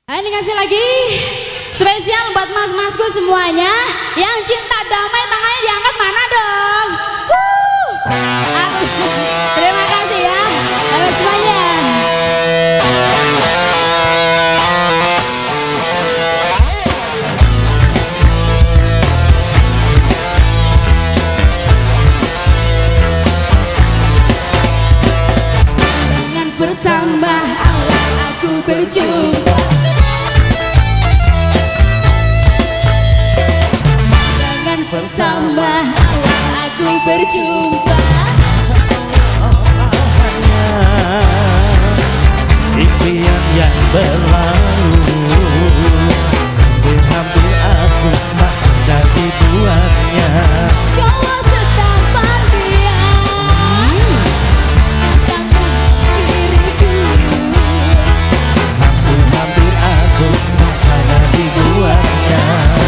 Ini kasih lagi spesial buat mas-masku semuanya yang cinta damai, tangannya diangkat mana dong? Terima kasih ya, halo semuanya. Dengan pertama awal aku berjumpa, pertama awal aku berjumpa, hanya impian yang berlalu. Hampir aku tak sadar dibuatnya. cowok setampan dia katakan diriku. Hampir aku tak sadar dibuatnya.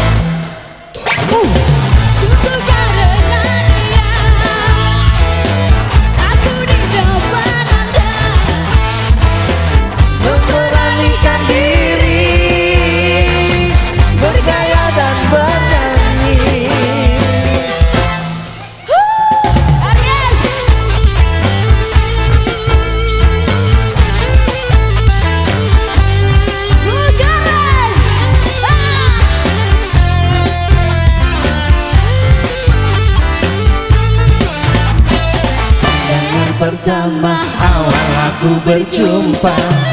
Pertama awal aku berjumpa,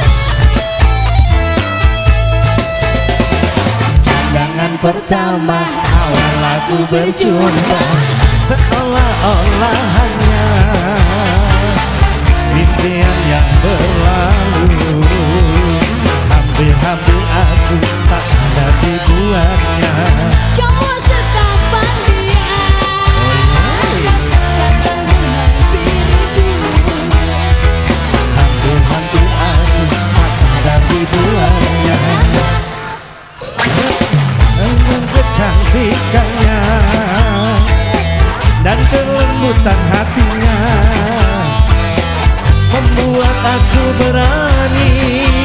pandangan pertama awal aku berjumpa, seolah-olah hanya impian yang berlalu. Hampir aku tak sadar dibuatnya. Cowok setampan dia hampir aku tak sadar dibuatnya. Dengan kecantikannya dan kelembutan hatinya, membuat aku berani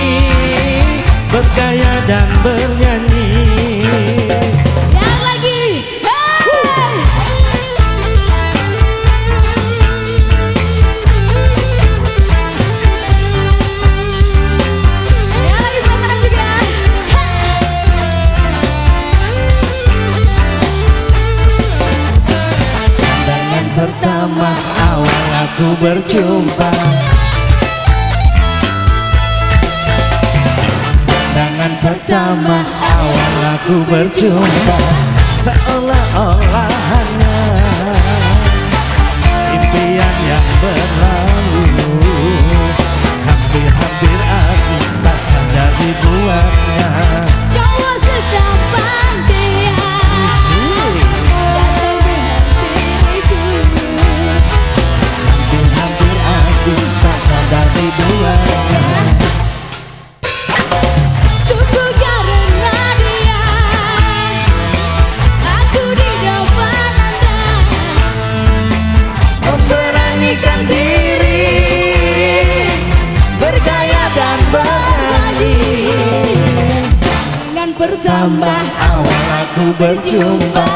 bergaya dan bernyanyi. yang lagi sekarang juga. Pandangan pertama awal aku berjumpa, pandangan pertama awal aku berjumpa, seolah-olah hanya impian yang berlalu. Hampir aku tak sadar dibuatnya. Cowok setampan dia datang dengan diriku. Hampir aku tak sadar dibuatnya. Sungguh karena dia aku di depan Anda, Memberanikan diri bergaya dan bernyanyi. dengan pertama Awal aku berjumpa,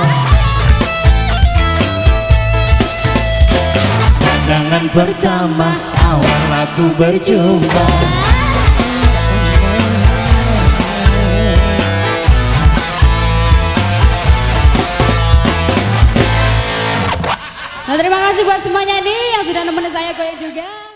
pandangan pertama awal aku berjumpa. Nah, terima kasih buat semuanya nih yang sudah nemenin saya goyang juga.